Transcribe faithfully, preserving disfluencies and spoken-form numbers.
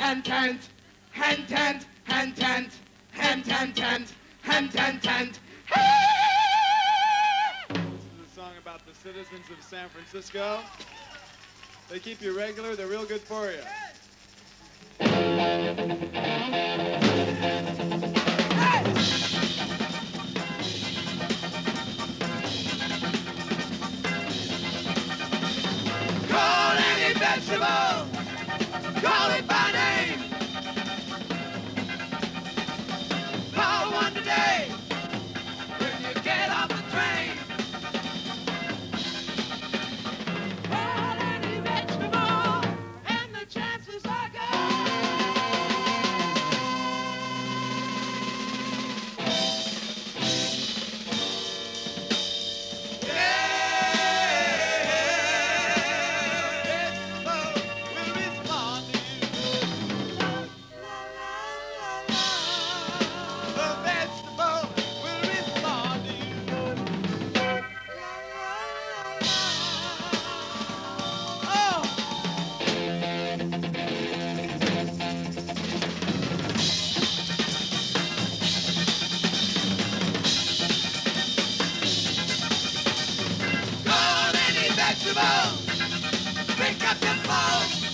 hand tent, hand tent, hand tent, hand tent, tent, hand tent, tent. This is a song about the citizens of San Francisco. They keep you regular, they're real good for you. Call any vegetable, call it by name. Call one today when you get off the train. Call any vegetable and the chances are pick up your phone.